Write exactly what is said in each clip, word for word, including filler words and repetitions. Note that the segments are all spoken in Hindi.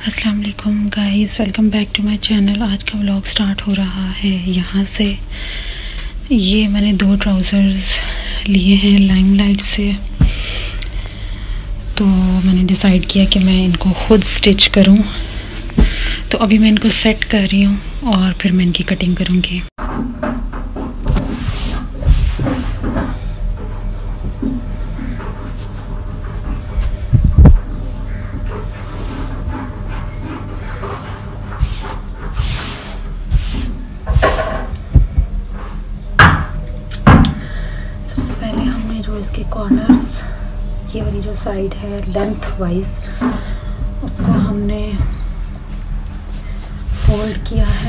अस्सलाम वालेकुम guys, welcome back to my channel. आज का व्लॉग स्टार्ट हो रहा है यहाँ से। ये मैंने दो ट्राउज़र्स लिए हैं लाइमलाइट से, तो मैंने डिसाइड किया कि मैं इनको ख़ुद स्टिच करूँ। तो अभी मैं इनको सेट कर रही हूँ और फिर मैं इनकी कटिंग करूँगी। जो इसके कॉर्नर्स, ये वाली जो साइड है लेंथ वाइज, उसको हमने फोल्ड किया है।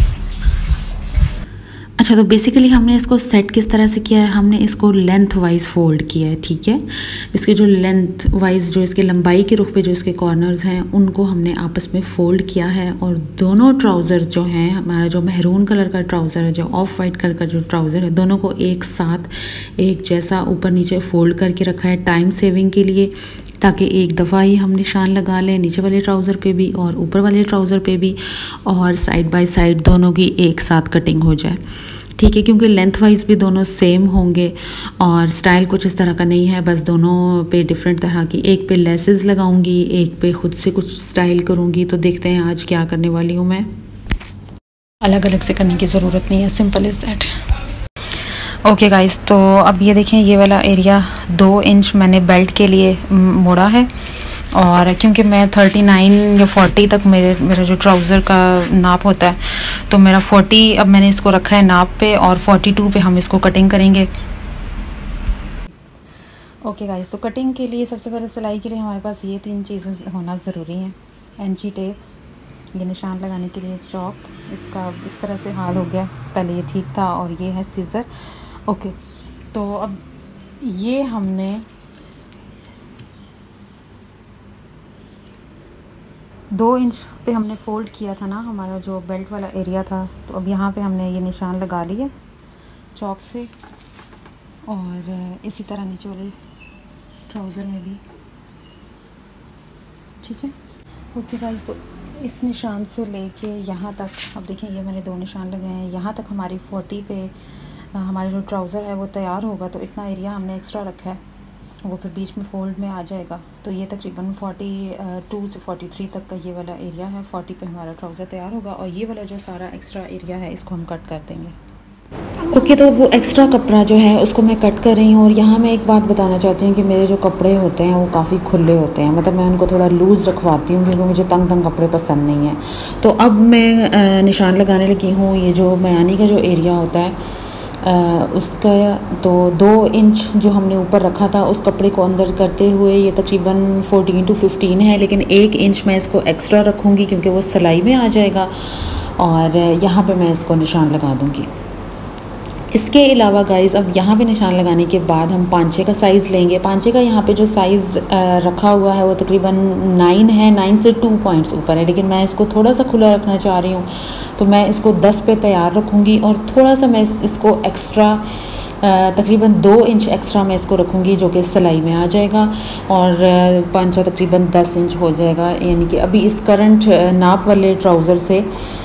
अच्छा, तो बेसिकली हमने इसको सेट किस तरह से किया है, हमने इसको लेंथ वाइज फोल्ड किया है। ठीक है, इसके जो लेंथ वाइज जो इसके लंबाई के रुख पे जो इसके कॉर्नर्स हैं उनको हमने आपस में फ़ोल्ड किया है। और दोनों ट्राउज़र जो हैं, हमारा जो महरून कलर का ट्राउज़र है, जो ऑफ वाइट कलर का जो ट्राउज़र है, दोनों को एक साथ एक जैसा ऊपर नीचे फ़ोल्ड करके रखा है टाइम सेविंग के लिए, ताकि एक दफ़ा ही हम निशान लगा लें नीचे वाले ट्राउज़र पे भी और ऊपर वाले ट्राउज़र पे भी, और साइड बाय साइड दोनों की एक साथ कटिंग हो जाए। ठीक है, क्योंकि लेंथ वाइज भी दोनों सेम होंगे और स्टाइल कुछ इस तरह का नहीं है, बस दोनों पे डिफरेंट तरह की, एक पे लेसेस लगाऊंगी, एक पे खुद से कुछ स्टाइल करूंगी। तो देखते हैं आज क्या करने वाली हूँ मैं। अलग अलग से करने की ज़रूरत नहीं है, simple is that. Okay guys, तो अब ये देखें, ये वाला एरिया दो इंच मैंने बेल्ट के लिए मोड़ा है, और क्योंकि मैं थर्टी नाइन या फोर्टी तक मेरे मेरा जो ट्राउज़र का नाप होता है, तो मेरा फोर्टी अब मैंने इसको रखा है नाप पे, और फोर्टी टू पे हम इसको कटिंग करेंगे। ओके गाइस, तो कटिंग के लिए सबसे पहले सिलाई के लिए हमारे पास ये तीन चीज़ें होना ज़रूरी हैं। एंची टेप, ये निशान लगाने के लिए चौक, इसका इस तरह से हाल हो गया, पहले ये ठीक था, और ये है सीज़र। ओके, तो अब ये हमने दो इंच पे हमने फ़ोल्ड किया था ना, हमारा जो बेल्ट वाला एरिया था, तो अब यहाँ पे हमने ये निशान लगा लिए चौक से, और इसी तरह नीचे वाले ट्राउज़र में भी। ठीक है, ओके गाइस, तो इस निशान से लेके यहाँ तक, अब देखिए ये मैंने दो निशान लगाए हैं, यहाँ तक हमारी फोर्टी पे हमारा जो ट्राउज़र है वो तैयार होगा। तो इतना एरिया हमने एक्स्ट्रा रखा है, वो फिर बीच में फ़ोल्ड में आ जाएगा। तो ये तकरीबन फोर्टी टू से फोर्टी थ्री तक का ये वाला एरिया है, फोर्टी पे हमारा ट्राउज़र तैयार होगा, और ये वाला जो सारा एक्स्ट्रा एरिया है इसको हम कट कर देंगे। ओके okay, तो वो एक्स्ट्रा कपड़ा जो है उसको मैं कट कर रही हूँ। और यहाँ मैं एक बात बताना चाहती हूँ कि मेरे जो कपड़े होते हैं वो काफ़ी खुले होते हैं, मतलब मैं उनको थोड़ा लूज़ रखवाती हूँ क्योंकि मुझे तंग तंग कपड़े पसंद नहीं हैं। तो अब मैं निशान लगाने लगी हूँ। ये जो मयानी का जो एरिया होता है आ, उसका तो दो इंच जो हमने ऊपर रखा था उस कपड़े को अंदर करते हुए ये तकरीबन फोर्टीन टू फिफ्टीन है, लेकिन एक इंच मैं इसको एक्स्ट्रा रखूँगी क्योंकि वो सिलाई में आ जाएगा, और यहाँ पे मैं इसको निशान लगा दूँगी। इसके अलावा गाइस, अब यहाँ पे निशान लगाने के बाद हम पांचे का साइज़ लेंगे। पांचे का यहाँ पे जो साइज़ रखा हुआ है वो तकरीबन नाइन है, नाइन से टू पॉइंट्स ऊपर है, लेकिन मैं इसको थोड़ा सा खुला रखना चाह रही हूँ, तो मैं इसको दस पे तैयार रखूँगी, और थोड़ा सा मैं इस, इसको एक्स्ट्रा तकरीबन दो इंच एक्स्ट्रा मैं इसको रखूँगी जो कि सिलाई में आ जाएगा, और पांचा तकरीबन दस इंच हो जाएगा। यानी कि अभी इस करंट नाप वाले ट्राउज़र से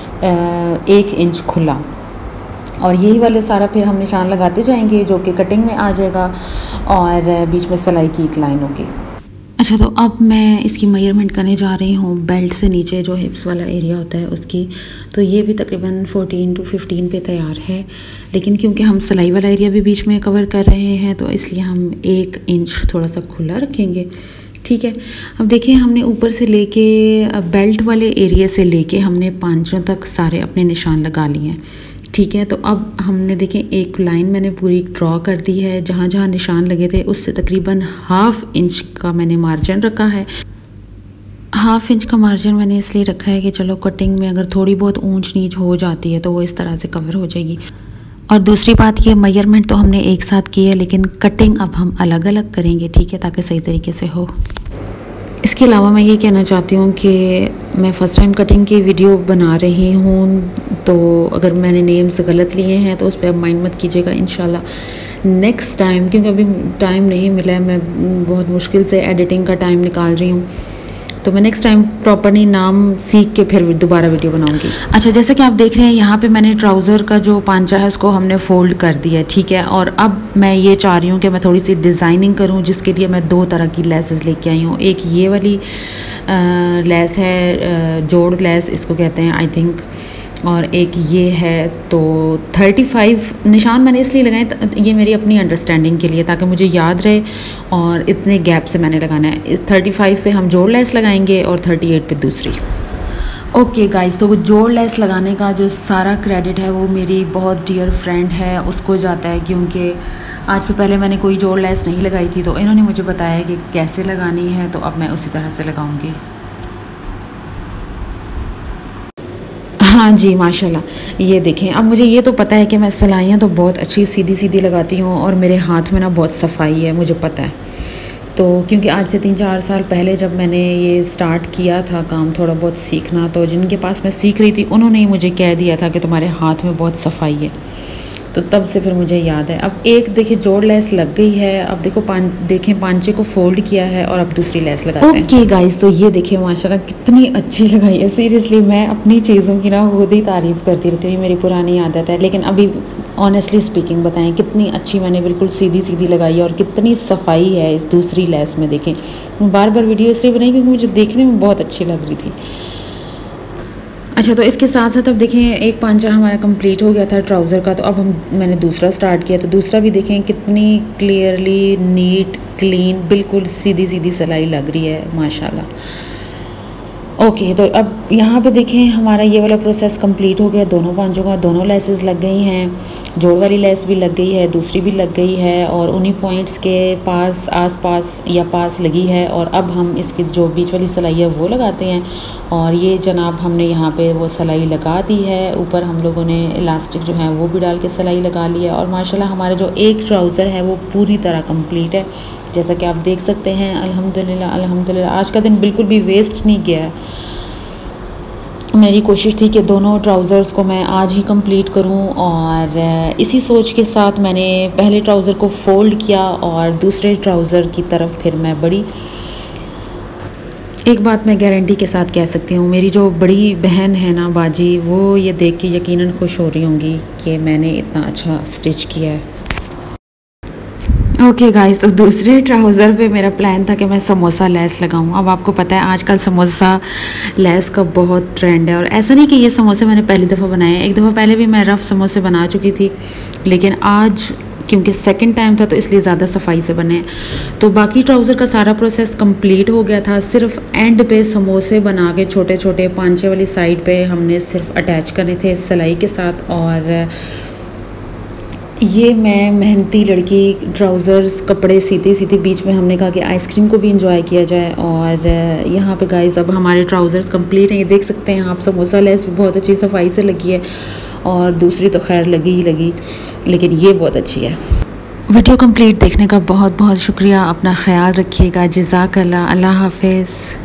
एक इंच खुला, और यही वाले सारा फिर हम निशान लगाते जाएंगे जो कि कटिंग में आ जाएगा, और बीच में सिलाई की एक लाइन होगी। अच्छा, तो अब मैं इसकी मेजरमेंट करने जा रही हूँ बेल्ट से नीचे जो हिप्स वाला एरिया होता है उसकी। तो ये भी तकरीबन फोर्टीन टू फिफ्टीन पे तैयार है, लेकिन क्योंकि हम सिलाई वाला एरिया भी बीच में कवर कर रहे हैं तो इसलिए हम एक इंच थोड़ा सा खुला रखेंगे। ठीक है, अब देखिए हमने ऊपर से लेके बेल्ट वाले एरिया से लेके हमने पांचों तक सारे अपने निशान लगा लिए हैं। ठीक है, तो अब हमने देखें एक लाइन मैंने पूरी ड्रॉ कर दी है, जहाँ जहाँ निशान लगे थे उससे तकरीबन हाफ इंच का मैंने मार्जिन रखा है। हाफ इंच का मार्जिन मैंने इसलिए रखा है कि चलो कटिंग में अगर थोड़ी बहुत ऊंच नीच हो जाती है तो वो इस तरह से कवर हो जाएगी। और दूसरी बात ये, मेजरमेंट तो हमने एक साथ की है, लेकिन कटिंग अब हम अलग अलग करेंगे। ठीक है, ताकि सही तरीके से हो। इसके अलावा मैं ये कहना चाहती हूँ कि मैं फ़र्स्ट टाइम कटिंग की वीडियो बना रही हूँ, तो अगर मैंने नेम्स गलत लिए हैं तो उस पर माइंड मत कीजिएगा। इंशाल्लाह नेक्स्ट टाइम, क्योंकि अभी टाइम नहीं मिला है, मैं बहुत मुश्किल से एडिटिंग का टाइम निकाल रही हूँ, तो मैं नेक्स्ट टाइम प्रॉपरली नाम सीख के फिर दोबारा वीडियो बनाऊंगी। अच्छा, जैसे कि आप देख रहे हैं यहाँ पे मैंने ट्राउज़र का जो पांचा है उसको हमने फोल्ड कर दिया है, ठीक है। और अब मैं ये चाह रही हूँ कि मैं थोड़ी सी डिज़ाइनिंग करूँ, जिसके लिए मैं दो तरह की लेसेस लेके आई हूँ। एक ये वाली आ, लेस है, जोड़ लेस इसको कहते हैं आई थिंक, और एक ये है। तो पैंतीस निशान मैंने इसलिए लगाए, ये मेरी अपनी अंडरस्टैंडिंग के लिए, ताकि मुझे याद रहे, और इतने गैप से मैंने लगाना है। पैंतीस पे हम जोड़ लेस लगाएंगे और अड़तीस पे दूसरी। ओके गाइस, तो जोड़ लेस लगाने का जो सारा क्रेडिट है वो मेरी बहुत डियर फ्रेंड है उसको जाता है, क्योंकि आज से पहले मैंने कोई जोड़ लेस नहीं लगाई थी, तो इन्होंने मुझे बताया कि कैसे लगानी है, तो अब मैं उसी तरह से लगाऊंगी। हाँ जी, माशाल्लाह। ये देखें, अब मुझे ये तो पता है कि मैं सिलाइयाँ तो बहुत अच्छी सीधी सीधी लगाती हूँ, और मेरे हाथ में ना बहुत सफाई है, मुझे पता है। तो क्योंकि आज से तीन चार साल पहले जब मैंने ये स्टार्ट किया था काम थोड़ा बहुत सीखना, तो जिनके पास मैं सीख रही थी उन्होंने ही मुझे कह दिया था कि तुम्हारे हाथ में बहुत सफाई है, तो तब से फिर मुझे याद है। अब एक देखिए जोड़ लेस लग गई है, अब देखो पान देखें पांचे को फोल्ड किया है और अब दूसरी लेस लगाते हैं। ओके गाइस, तो ये देखिए माशाल्लाह कितनी अच्छी लगाई है। सीरियसली मैं अपनी चीज़ों की ना खुद ही तारीफ़ करती रहती हूँ, ये मेरी पुरानी आदत है। लेकिन अभी ऑनेस्टली स्पीकिंग बताएं कितनी अच्छी मैंने बिल्कुल सीधी सीधी लगाई है, और कितनी सफाई है इस दूसरी लेस में। देखें, बार बार वीडियो इसलिए बनाई क्योंकि मुझे देखने में बहुत अच्छी लग रही थी। अच्छा, तो इसके साथ साथ अब देखें एक पांचा हमारा कंप्लीट हो गया था ट्राउज़र का, तो अब हम मैंने दूसरा स्टार्ट किया। तो दूसरा भी देखें कितनी क्लियरली नीट क्लीन बिल्कुल सीधी सीधी सिलाई लग रही है माशाल्लाह। ओके okay, तो अब यहाँ पे देखें हमारा ये वाला प्रोसेस कंप्लीट हो गया। दोनों पांचों का दोनों लेसेस लग गई हैं, जोड़ वाली लेस भी लग गई है, दूसरी भी लग गई है, और उन्हीं पॉइंट्स के पास आस पास या पास लगी है। और अब हम इसकी जो बीच वाली सिलाई है वो लगाते हैं, और ये जनाब हमने यहाँ पे वो सिलाई लगा दी है। ऊपर हम लोगों ने इलास्टिक जो है वो भी डाल के सिलाई लगा ली है, और माशाल्लाह हमारा जो एक ट्राउज़र है वो पूरी तरह कंप्लीट है, जैसा कि आप देख सकते हैं। अल्हम्दुलिल्लाह अल्हम्दुलिल्लाह आज का दिन बिल्कुल भी वेस्ट नहीं गया है। मेरी कोशिश थी कि दोनों ट्राउज़र्स को मैं आज ही कंप्लीट करूं, और इसी सोच के साथ मैंने पहले ट्राउज़र को फ़ोल्ड किया और दूसरे ट्राउज़र की तरफ फिर मैं बढ़ी। एक बात मैं गारंटी के साथ कह सकती हूँ, मेरी जो बड़ी बहन है ना बाजी, वो ये देख के यकीनन खुश हो रही होंगी कि मैंने इतना अच्छा स्टिच किया है। ओके okay गाइस, तो दूसरे ट्राउज़र पे मेरा प्लान था कि मैं समोसा लेस लगाऊं। अब आपको पता है आजकल समोसा लेस का बहुत ट्रेंड है, और ऐसा नहीं कि ये समोसे मैंने पहली दफ़ा बनाए हैं, एक दफ़ा पहले भी मैं रफ़ समोसे बना चुकी थी, लेकिन आज क्योंकि सेकंड टाइम था तो इसलिए ज़्यादा सफाई से बने हैं। तो बाकी ट्राउज़र का सारा प्रोसेस कंप्लीट हो गया था, सिर्फ एंड पे समोसे बना के छोटे छोटे पांचे वाली साइड पे हमने सिर्फ अटैच करने थे सिलाई के साथ। और ये मैं मेहनती लड़की ट्राउज़र्स कपड़े सीते सीते बीच में हमने कहा कि आइसक्रीम को भी इंजॉय किया जाए। और यहाँ पे गाइस अब हमारे ट्राउज़र्स कंप्लीट हैं, ये देख सकते हैं आप। समोसा लेस बहुत अच्छी सफाई से लगी है, और दूसरी तो खैर लगी ही लगी, लेकिन ये बहुत अच्छी है। वीडियो कंप्लीट देखने का बहुत बहुत शुक्रिया। अपना ख्याल रखिएगा। जज़ाकल्लाह। अल्लाह हाफ़िज़।